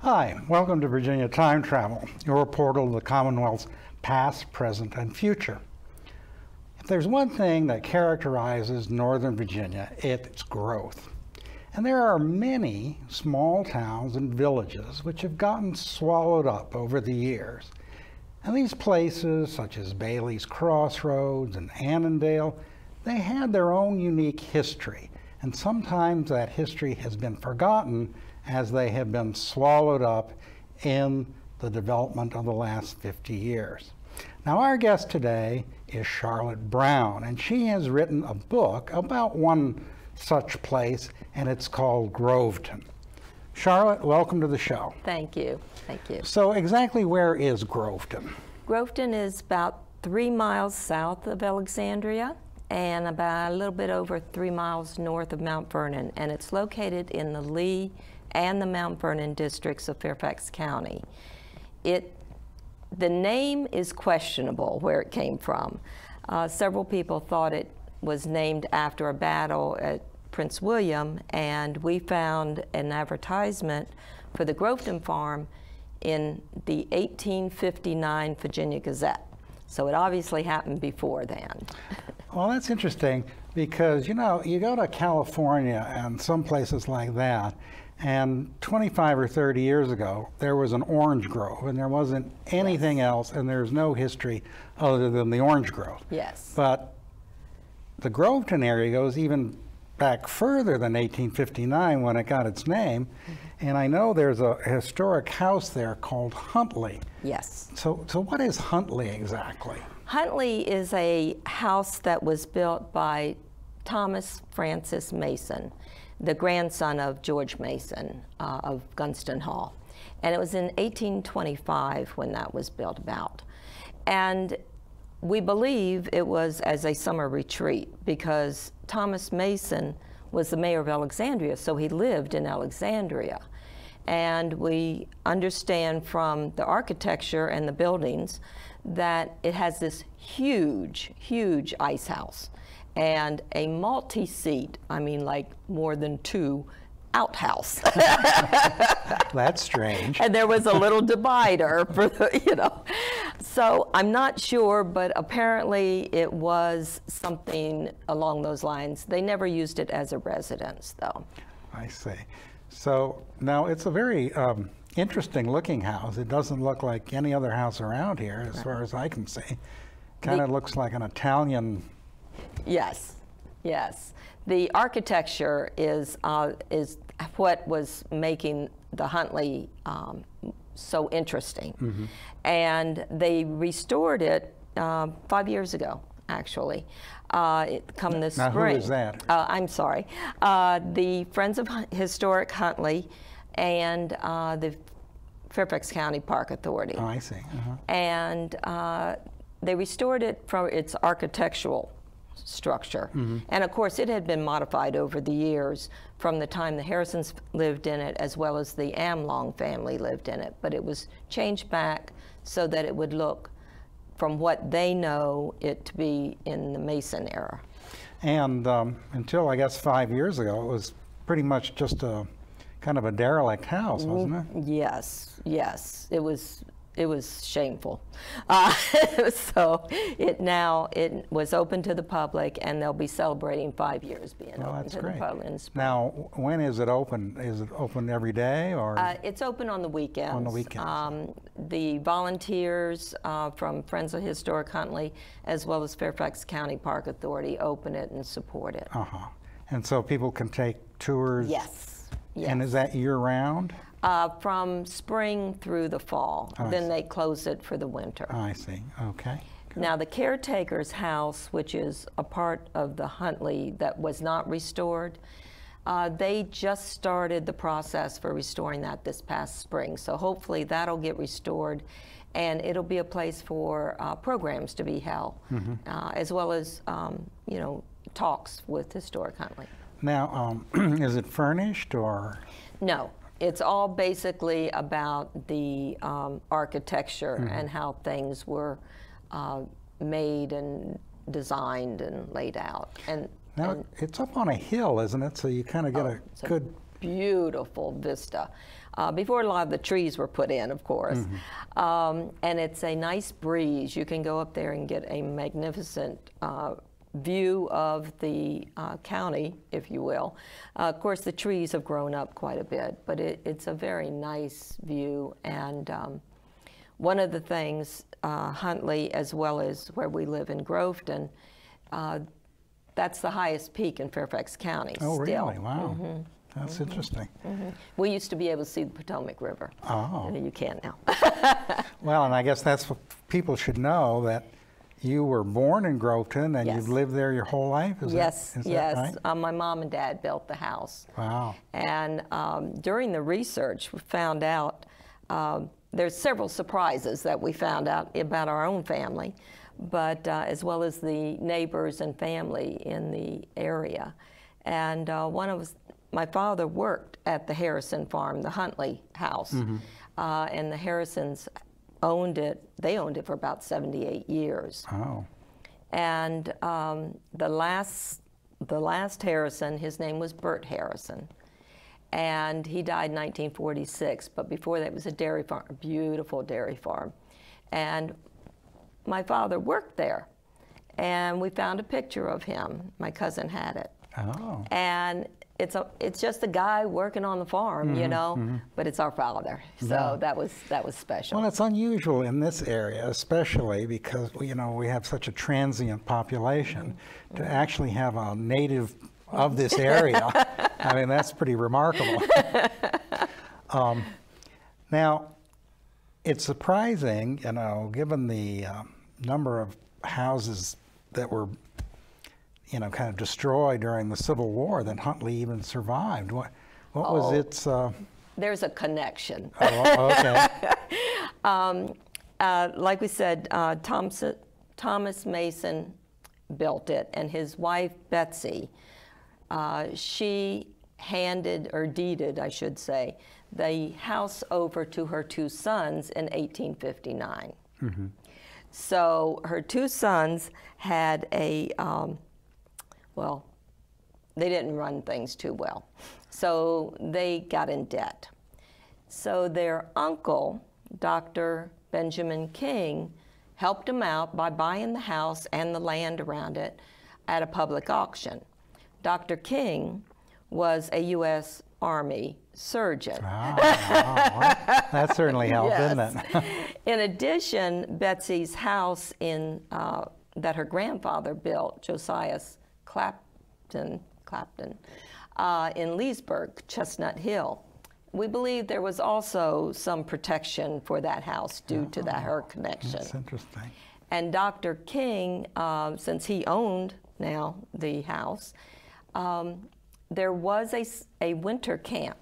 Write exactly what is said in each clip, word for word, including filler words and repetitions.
Hi, welcome to Virginia Time Travel, your portal to the Commonwealth's past, present, and future. If there's one thing that characterizes Northern Virginia, it's growth. And there are many small towns and villages which have gotten swallowed up over the years. And these places, such as Bailey's Crossroads and Annandale, they had their own unique history. And sometimes that history has been forgotten as they have been swallowed up in the development of the last fifty years. Now, our guest today is Charlotte Brown, and she has written a book about one such place, and it's called Groveton. Charlotte, welcome to the show. Thank you. Thank you. So exactly where is Groveton? Groveton is about three miles south of Alexandria and about a little bit over three miles north of Mount Vernon, and it's located in the Lee and the Mount Vernon districts of Fairfax County. It, the name is questionable where it came from. Uh, several people thought it was named after a battle at Prince William, and we found an advertisement for the Groveton farm in the eighteen fifty-nine Virginia Gazette. So it obviously happened before then. Well, that's interesting because, you know, you go to California and some places like that, and twenty-five or thirty years ago, there was an orange grove, and there wasn't anything Yes. else, and there's no history other than the orange grove. Yes. But the Groveton area goes even back further than eighteen fifty-nine when it got its name, mm-hmm. and I know there's a historic house there called Huntley. Yes. So, so what is Huntley exactly? Huntley is a house that was built by Thomas Francis Mason, the grandson of George Mason uh, of Gunston Hall. And it was in eighteen twenty-five when that was built about. And we believe it was as a summer retreat because Thomas Mason was the mayor of Alexandria, so he lived in Alexandria. And we understand from the architecture and the buildings that it has this huge, huge ice house and a multi-seat, I mean like more than two, outhouse. That's strange. And there was a little divider for the, you know. So I'm not sure, but apparently it was something along those lines. They never used it as a residence, though. I see. So now it's a very um, interesting looking house. It doesn't look like any other house around here, as far as I can see. Kind of looks like an Italian. Yes, yes. The architecture is uh, is what was making the Huntley um, so interesting, mm-hmm. and they restored it uh, five years ago, actually. Uh, it come this now, spring. Who is that? Uh, I'm sorry. Uh, the Friends of Historic Huntley and uh, the Fairfax County Park Authority. Oh, I see. Uh-huh. And uh, they restored it from its architectural structure. Mm-hmm. And of course, it had been modified over the years from the time the Harrisons lived in it as well as the Amlong family lived in it. But it was changed back so that it would look, from what they know, it to be in the Mason era. And um, until, I guess, five years ago, it was pretty much just a kind of a derelict house, wasn't it? Yes, yes. It was It was shameful. Uh, so it now it was open to the public, and they'll be celebrating five years being well, open that's to great. the public in spring. Now, when is it open? Is it open every day, or? Uh, it's open on the weekends. On the weekends. Um, the volunteers uh, from Friends of Historic Huntley, as well as Fairfax County Park Authority, open it and support it. Uh-huh. And so people can take tours? Yes. Yes. And is that year-round? Uh, from spring through the fall. Oh, then they close it for the winter. Oh, I see. Okay. Good. Now, the caretaker's house, which is a part of the Huntley that was not restored, uh, they just started the process for restoring that this past spring. So hopefully that'll get restored, and it'll be a place for uh, programs to be held, mm-hmm. uh, as well as, um, you know, talks with Historic Huntley. Now, um, is it furnished or? No. It's all basically about the um, architecture mm-hmm. and how things were uh, made and designed and laid out. And now and it's up on a hill, isn't it? So you kind of get oh, a so good beautiful vista. Uh, before a lot of the trees were put in, of course. Mm-hmm. um, and it's a nice breeze. You can go up there and get a magnificent uh, view of the uh, county, if you will. Uh, of course, the trees have grown up quite a bit, but it, it's a very nice view. And um, one of the things, uh, Huntley, as well as where we live in Groveton, uh, that's the highest peak in Fairfax County. Oh, still. really? Wow. Mm-hmm. That's mm-hmm. interesting. Mm-hmm. We used to be able to see the Potomac River. Oh. You can't now. Well, and I guess that's what people should know, that you were born in Groveton and yes. you've lived there your whole life? Is yes, that, is yes. That right? Um, my mom and dad built the house. Wow. And um, during the research, we found out um, there's several surprises that we found out about our own family, but uh, as well as the neighbors and family in the area. And uh, one of us, my father worked at the Harrison farm, the Huntley house, mm-hmm. uh, and the Harrisons owned it. They owned it for about seventy-eight years. Oh. And um, the last, the last Harrison, his name was Bert Harrison, and he died in nineteen forty-six. But before that, it was a dairy farm, a beautiful dairy farm, and my father worked there, and we found a picture of him. My cousin had it. Oh. And it's a, it's just a guy working on the farm, mm-hmm, you know, mm-hmm. but it's our father. So yeah. that was that was special. Well, it's unusual in this area, especially because you know we have such a transient population, mm-hmm. to actually have a native of this area. I mean, that's pretty remarkable. um, now, it's surprising, you know, given the uh, number of houses that were, you know, kind of destroyed during the Civil War, that Huntley even survived. What, what oh, was its? Uh... There's a connection. Oh, okay. um, uh, like we said, uh, Thomas, Thomas Mason built it, and his wife Betsy, uh, she handed or deeded, I should say, the house over to her two sons in eighteen fifty-nine. Mm-hmm. So her two sons had a um, well, they didn't run things too well. So they got in debt. So their uncle, Doctor Benjamin King, helped them out by buying the house and the land around it at a public auction. Doctor King was a U S Army surgeon. Oh, well, that certainly helped, yes. didn't it? In addition, Betsy's house in uh, that her grandfather built, Josias Clapton, Clapton uh, in Leesburg, Chestnut Hill. We believe there was also some protection for that house due oh, to that her connection. That's interesting. And Doctor King, uh, since he owned now the house, um, there was a, a winter camp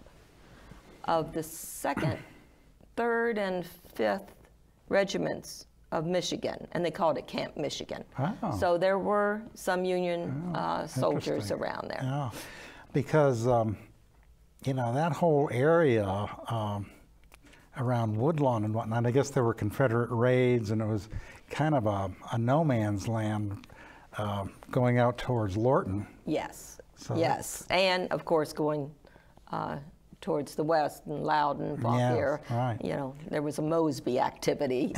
of the second, third, and fifth regiments of Michigan, and they called it Camp Michigan. Oh. So there were some Union oh, uh, soldiers around there. Yeah, because um, you know that whole area um, around Woodlawn and whatnot. I guess there were Confederate raids, and it was kind of a, a no man's land uh, going out towards Lorton. Yes. So yes, and of course going uh, towards the west and Loudon, Fauquier. Yes, right. You know, there was a Mosby activity.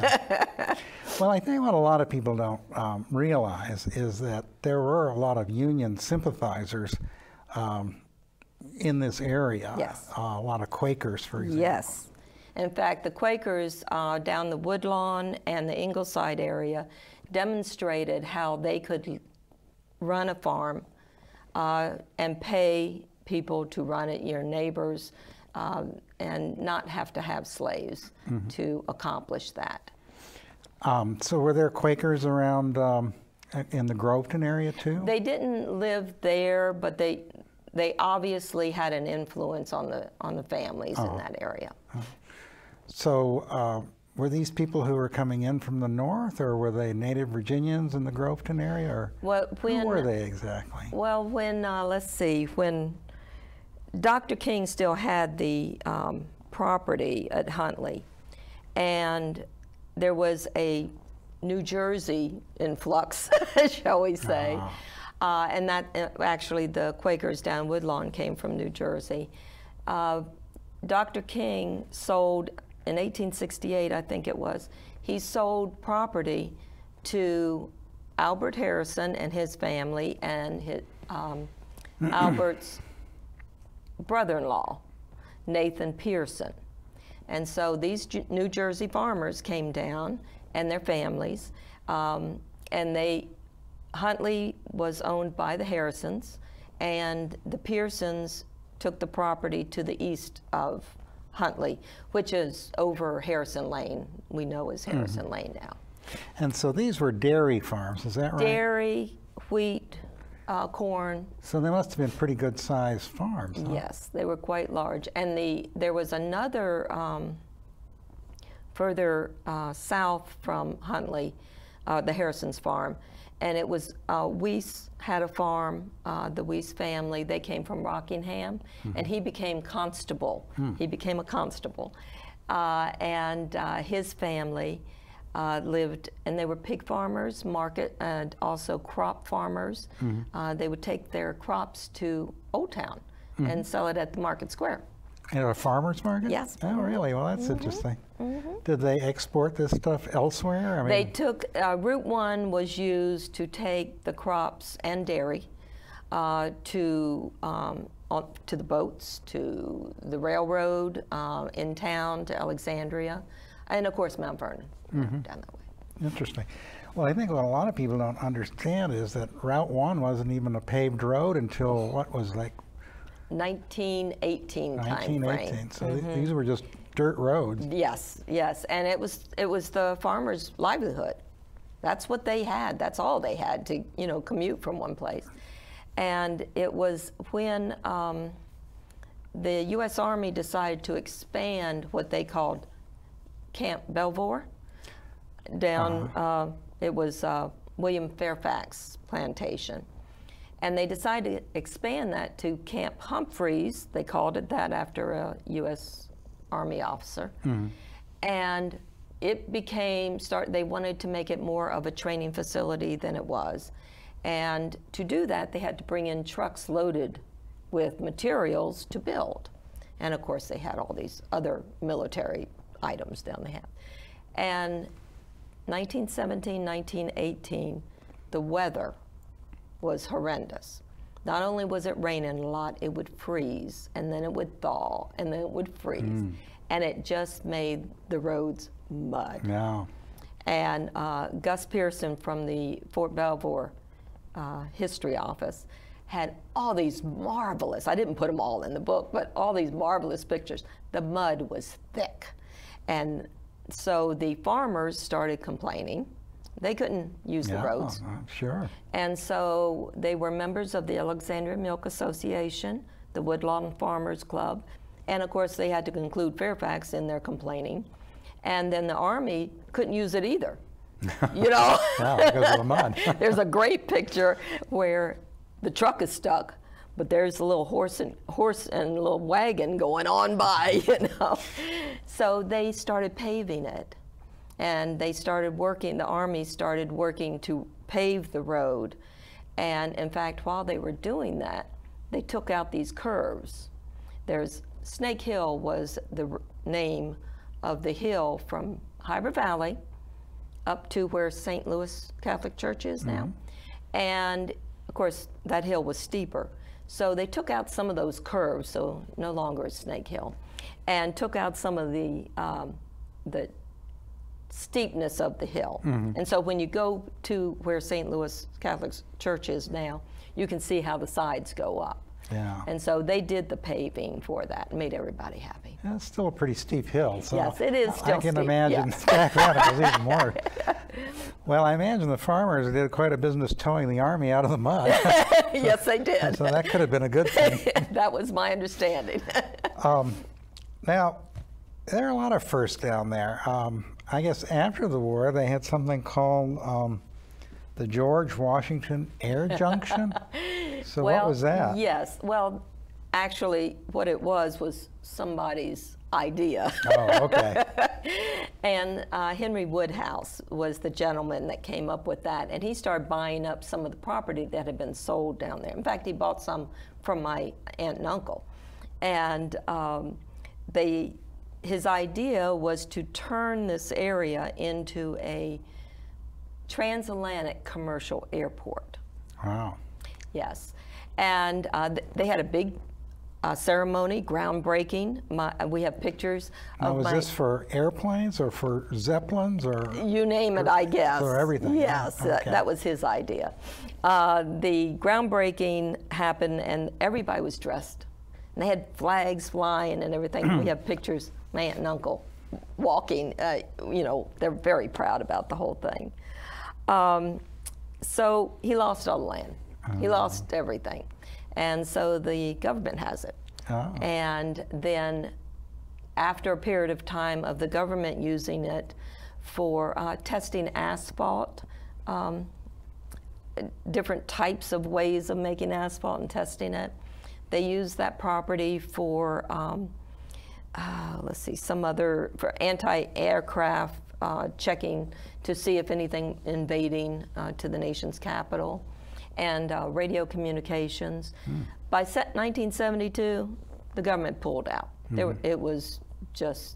Well, I think what a lot of people don't um, realize is that there were a lot of Union sympathizers um, in this area. Yes. Uh, a lot of Quakers, for example. Yes. In fact, the Quakers uh, down the Woodlawn and the Ingleside area demonstrated how they could run a farm uh, and pay people to run it, your neighbors, um, and not have to have slaves mm-hmm. to accomplish that. Um, so were there Quakers around um, in the Groveton area too? They didn't live there, but they they obviously had an influence on the on the families oh. in that area. Oh. So uh, were these people who were coming in from the north, or were they native Virginians in the Groveton area, or well, when, who were they exactly? Well, when uh, let's see, when Doctor King still had the um, property at Huntley, and there was a New Jersey influx, shall we say. Uh, and that uh, actually, the Quakers down Woodlawn came from New Jersey. Uh, Doctor King sold, in eighteen sixty-eight, I think it was, he sold property to Albert Harrison and his family and his, um, Albert's brother-in-law, Nathan Pearson. And so these J New Jersey farmers came down and their families, um, and they, Huntley was owned by the Harrisons, and the Pearsons took the property to the east of Huntley, which is over Harrison Lane. We know as Harrison mm-hmm. Lane now. And so these were dairy farms, is that right? Dairy, wheat, uh, corn. So they must have been pretty good sized farms, huh? Yes, they were quite large. And the there was another um, further uh, south from Huntley, uh, the Harrison's farm, and it was uh, Weiss had a farm, uh, the Weiss family. They came from Rockingham, mm-hmm. and he became constable. Mm. He became a constable, uh, and uh, his family uh, lived, and they were pig farmers, market, and also crop farmers. Mm-hmm. uh, they would take their crops to Old Town mm-hmm. and sell it at the market square. At a farmer's market? Yes. Oh, really? Well, that's mm-hmm. interesting. Mm-hmm. Did they export this stuff elsewhere? I mean, they took, uh, Route one was used to take the crops and dairy uh, to, um, on, to the boats, to the railroad uh, in town, to Alexandria, and of course Mount Vernon, mm-hmm. down that way. Interesting. Well, I think what a lot of people don't understand is that Route one wasn't even a paved road until, what was like, nineteen eighteen nineteen eighteen. Time frame. So mm-hmm. th these were just dirt roads. Yes, yes, and it was it was the farmers' livelihood. That's what they had. That's all they had to you know commute from one place. And it was when um, the U S Army decided to expand what they called Camp Belvoir down. Uh-huh. uh, it was uh, William Fairfax plantation. And they decided to expand that to Camp Humphreys. They called it that after a U S Army officer. Mm-hmm. And it became, start. they wanted to make it more of a training facility than it was. And to do that, they had to bring in trucks loaded with materials to build. And of course, they had all these other military items down the have. And nineteen seventeen, nineteen eighteen, the weather was horrendous. Not only was it raining a lot, it would freeze, and then it would thaw, and then it would freeze. Mm. And it just made the roads mud. Yeah. And uh, Gus Pearson from the Fort Belvoir uh, history office had all these marvelous, I didn't put them all in the book, but all these marvelous pictures. The mud was thick. And so the farmers started complaining. They couldn't use yeah, the roads. Uh, sure. And so they were members of the Alexandria Milk Association, the Woodlawn Farmers Club, and of course they had to include Fairfax in their complaining. And then the Army couldn't use it either. You know? Wow, because of the mud. There's a great picture where the truck is stuck, but there's a little horse and horse and a little wagon going on by, you know. So they started paving it. And they started working, the Army started working to pave the road. And in fact, while they were doing that, they took out these curves. There's, Snake Hill was the name of the hill from Hyber Valley up to where Saint Louis Catholic Church is now. Mm-hmm. And of course, that hill was steeper. So they took out some of those curves, so no longer is Snake Hill, and took out some of the, um, the steepness of the hill. Mm-hmm. And so when you go to where Saint Louis Catholic Church is now, you can see how the sides go up. Yeah. And so they did the paving for that and made everybody happy. Yeah, it's still a pretty steep hill. So yes, it is still I can steep. imagine Yes. back then it was even more. Well, I imagine the farmers did quite a business towing the Army out of the mud. Yes, they did. So that could have been a good thing. That was my understanding. um, now, there are a lot of firsts down there. Um, I guess after the war, they had something called um, the George Washington Air Junction. So well, what was that? Yes. Well, actually, what it was was somebody's idea. Oh, okay. And uh, Henry Woodhouse was the gentleman that came up with that, and he started buying up some of the property that had been sold down there. In fact, he bought some from my aunt and uncle. And um, they, his idea was to turn this area into a transatlantic commercial airport. Wow. Yes. And uh, th they had a big uh, ceremony, groundbreaking. My, we have pictures Now, of was my, this for airplanes or for Zeppelins or? you name it, I guess. For everything. Yes, Yeah, that, okay. that was his idea. Uh, the groundbreaking happened, and everybody was dressed. And they had flags flying and everything. We have pictures, my aunt and uncle walking. Uh, you know, they're very proud about the whole thing. Um, so he lost all the land. He lost everything. And so the government has it. Oh. And then after a period of time of the government using it for uh, testing asphalt, um, different types of ways of making asphalt and testing it, they used that property for, um, uh, let's see, some other, for anti-aircraft uh, checking to see if anything invading uh, to the nation's capital, and uh, radio communications. Mm. By nineteen seventy-two, the government pulled out. Mm-hmm. There, it was just,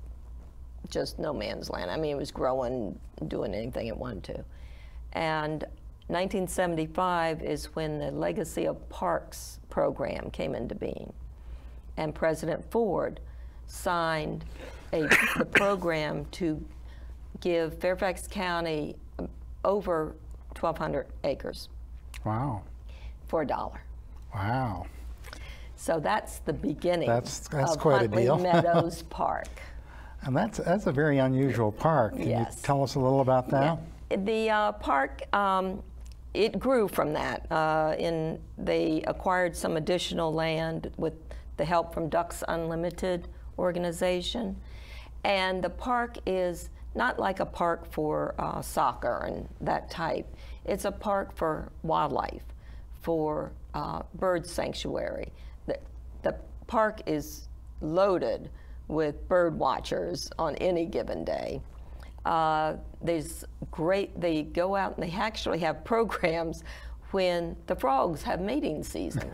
just no man's land. I mean, it was growing, doing anything it wanted to. And nineteen seventy-five is when the Legacy of Parks program came into being. And President Ford signed a, the program to give Fairfax County over twelve hundred acres. Wow. For a dollar. Wow. So that's the beginning That's, that's of quite Huntley a deal. Meadows Park. And that's, that's a very unusual park. Can Yes. you tell us a little about that? Yeah. The uh, park, um, it grew from that. Uh, in, they acquired some additional land with the help from Ducks Unlimited organization. And the park is not like a park for uh, soccer and that type. It's a park for wildlife, for uh, bird sanctuary. The, the park is loaded with bird watchers on any given day. Uh, there's great, they go out and they actually have programs when the frogs have mating season.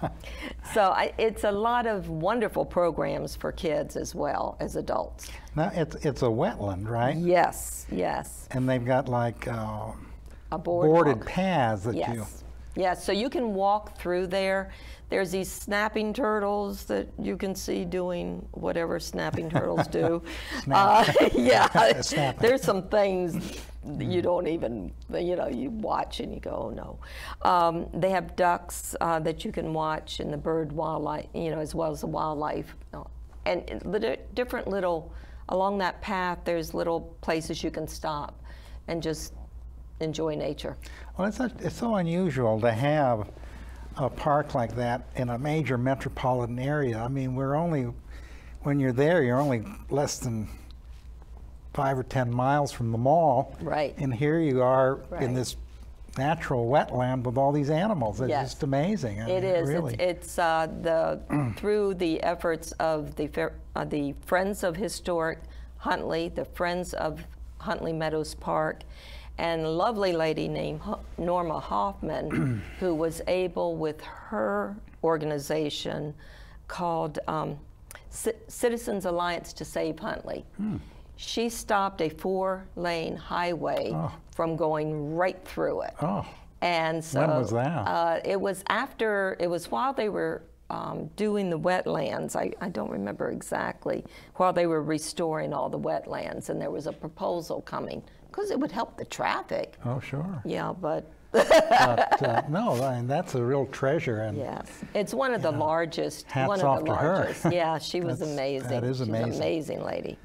So I, it's a lot of wonderful programs for kids as well as adults. Now, it's, it's a wetland, right? Yes, yes. And they've got like uh, A boardwalk. boarded paths that Yes. you... Yes, so you can walk through there. There's these snapping turtles that you can see doing whatever snapping turtles do. uh, yeah, Snapping. there's some things you don't even, you know, you watch and you go, oh no. Um, they have ducks uh, that you can watch, and the bird wildlife, you know, as well as the wildlife. And the different little, along that path, there's little places you can stop and just enjoy nature. Well, it's, a, it's so unusual to have a park like that in a major metropolitan area. I mean, we're only, when you're there, you're only less than five or ten miles from the mall. Right. And here you are Right. in this natural wetland with all these animals. It's Yes. just amazing. I It mean, is. Really. It's, it's uh, the through the efforts of the Fair- uh, the Friends of Historic Huntley, the Friends of Huntley Meadows Park, and a lovely lady named Ho- Norma Hoffman, who was able, with her organization called um, C- Citizens Alliance to Save Huntley, Hmm. she stopped a four-lane highway Oh. from going right through it. Oh. And so When was that? Uh, it was after, it was while they were um, doing the wetlands. I, I don't remember exactly, while they were restoring all the wetlands, and there was a proposal coming because it would help the traffic. Oh, sure. Yeah, but But, uh, no, I mean, that's a real treasure. And yes, it's one of the largest. Hats one off of the to her. largest. Yeah, she was That's- amazing. that is She's amazing. an amazing lady.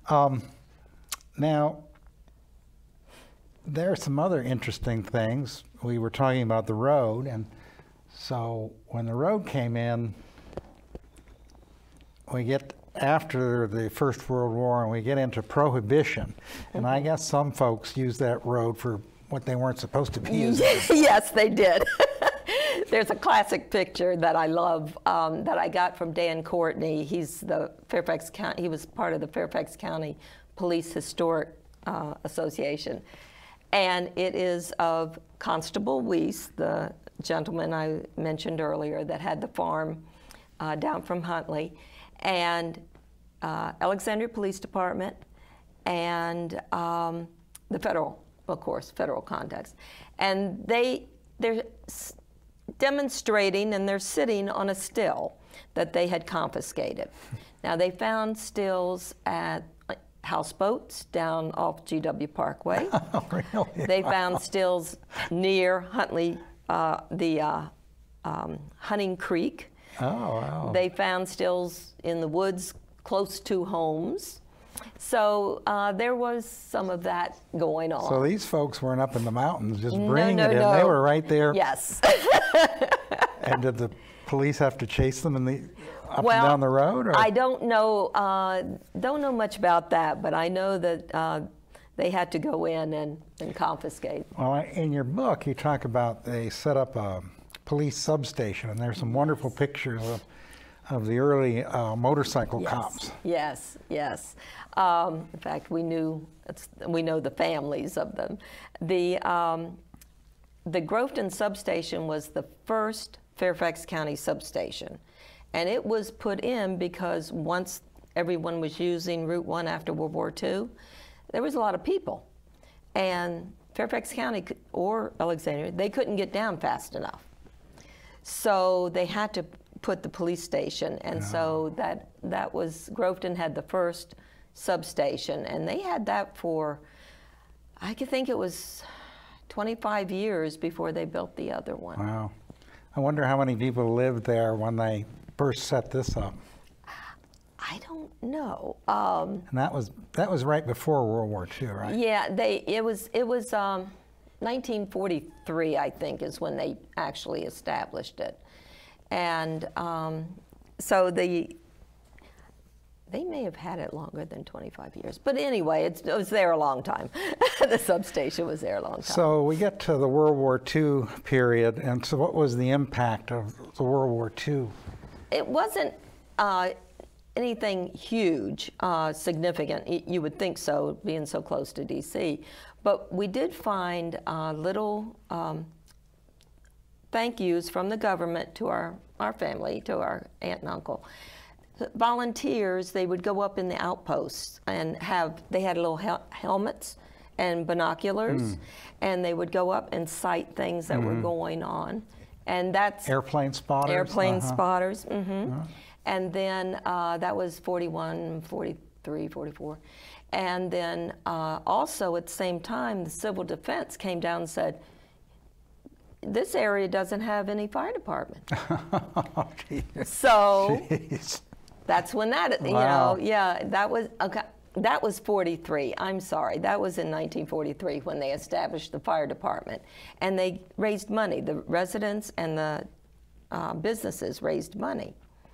Now, there are some other interesting things. We were talking about the road, and so when the road came in, we get after the First World War and we get into Prohibition, and I guess some folks use that road for what they weren't supposed to be using. Yes, they did. there's a classic picture that I love um, that I got from Dan Courtney. He's the Fairfax County, he was part of the Fairfax County Police Historic uh, Association. And it is of Constable Weiss, the gentleman I mentioned earlier that had the farm uh, down from Huntley, and uh, Alexandria Police Department, and um, the federal, of course, federal context. And they, they're demonstrating and they're sitting on a still that they had confiscated. Now they found stills at houseboats down off G W Parkway. Oh, really? They Wow. found stills near Huntley, uh, the uh, um, Hunting Creek. Oh, wow. They found stills in the woods close to homes. So uh, there was some of that going on. So these folks weren't up in the mountains just No, bringing no, it in. no. They were right there. Yes. And did the police have to chase them in the up Well, and down the road? Or? I don't know. Uh, don't know much about that, but I know that uh, they had to go in and, and confiscate. Well, I- in your book, you talk about they set up a police substation, and there's some wonderful pictures of, of the early uh, motorcycle Yes. cops. Yes, yes. Um, in fact, we knew it's, we know the families of them. The um, the Groveton substation was the first Fairfax County substation, and it was put in because once everyone was using Route One after World War Two, there was a lot of people, and Fairfax County could, or Alexandria, they couldn't get down fast enough. So they had to put the police station, and so that that was, Groveton had the first substation, and they had that for, I could think it was twenty-five years before they built the other one. Wow. I wonder how many people lived there when they first set this up. I don't know. Um, And that was that was right before World War Two, right? yeah, they it was it was um, nineteen forty-three, I think, is when they actually established it, and um, so the they may have had it longer than twenty-five years. But anyway, it's, it was there a long time. The substation was there a long time. So we get to the World War Two period, and so what was the impact of the World War Two? It wasn't uh, anything huge, uh, significant. Y- You would think so, being so close to D C. But we did find uh, little um, thank yous from the government to our, our family, to our aunt and uncle. Volunteers, they would go up in the outposts and have, they had little hel- helmets and binoculars, Mm. and they would go up and sight things that were going on. And that's Airplane spotters? airplane Uh-huh. spotters. hmm And then uh, that was forty-one, forty-three, forty-four. And then uh, also at the same time, the civil defense came down and said, this area doesn't have any fire department. Oh, geez. So Jeez. that's when that, you Wow. know, yeah, that was, okay, that was forty-three. I'm sorry. That was in nineteen forty-three when they established the fire department. And they raised money. The residents and the uh, businesses raised money.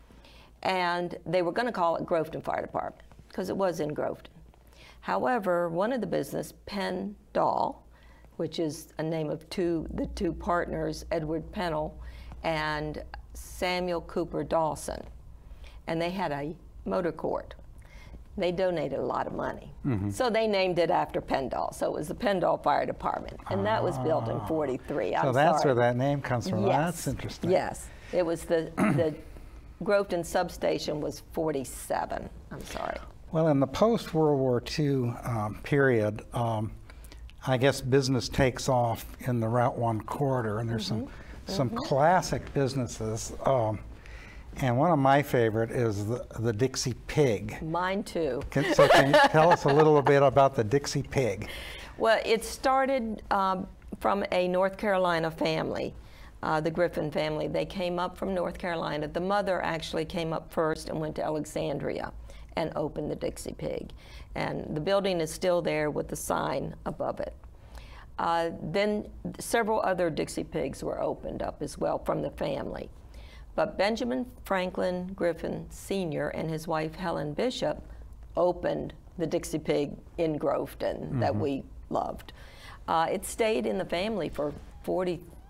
And they were going to call it Groveton Fire Department because it was in Groveton. However, one of the business, Penn Dahl, which is a name of two, the two partners, Edward Pennell and Samuel Cooper Dawson, and they had a motor court. They donated a lot of money. Mm-hmm. So they named it after Pendall. So it was the Pendall Fire Department. And that was built in forty-three. I'm So that's sorry. where that name comes from. Yes. That's interesting. Yes. It was the, the Groveton substation was forty-seven. I'm sorry. Well, in the post-World War Two um, period, um, I guess business takes off in the Route One corridor, and there's some some classic businesses. Um, and one of my favorite is the, the Dixie Pig. Mine too. Can, so can you tell us a little bit about the Dixie Pig? Well, it started um, from a North Carolina family, uh, the Griffin family. They came up from North Carolina. The mother actually came up first and went to Alexandria and opened the Dixie Pig. And the building is still there with the sign above it. Uh, then several other Dixie Pigs were opened up as well from the family. But Benjamin Franklin Griffin Senior and his wife Helen Bishop opened the Dixie Pig in Groveton that we loved. Uh, it stayed in the family for forty,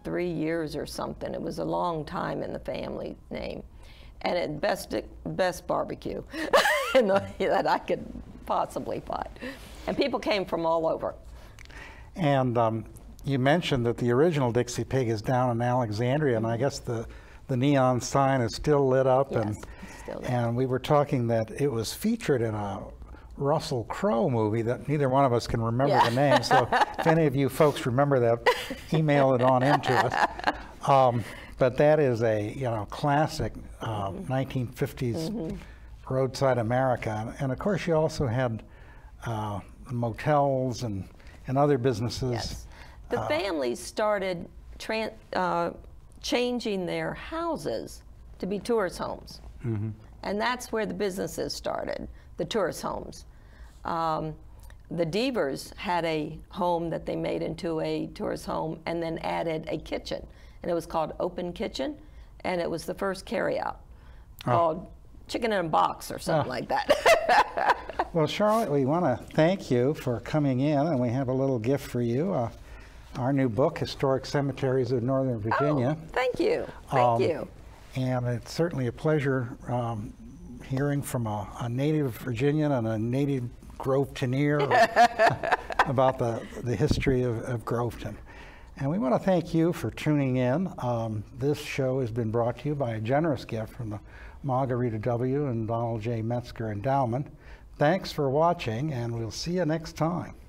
three years or something. It was a long time in the family name. And it best, best barbecue in the, that I could possibly find. And people came from all over. And um, you mentioned that the original Dixie Pig is down in Alexandria, and I guess the, the neon sign is still lit up. Yes, and, it's still there. and we were talking that it was featured in a Russell Crowe movie that neither one of us can remember Yeah. the name. So if any of you folks remember that, email it on into us. Um, but that is a you know classic uh, Mm-hmm. nineteen fifties Mm-hmm. roadside America. And, and of course, you also had uh, motels and, and other businesses. Yes. The uh, families started tran uh, changing their houses to be tourist homes. Mm-hmm. And that's where the businesses started, the tourist homes. Um, the Devers had a home that they made into a tourist home and then added a kitchen. And it was called Open Kitchen, and it was the first carryout called Chicken in a Box or something Oh. like that. Well, Charlotte, we want to thank you for coming in, and we have a little gift for you. Uh, our new book, Historic Cemeteries of Northern Virginia. Oh, thank you, thank Um, you. And it's certainly a pleasure um, hearing from a, a native Virginian and a native Grovetoneer about the, the history of, of Groveton. And we want to thank you for tuning in. Um, this show has been brought to you by a generous gift from the Margarita W. and Donald J. Metzger Endowment. Thanks for watching, and we'll see you next time.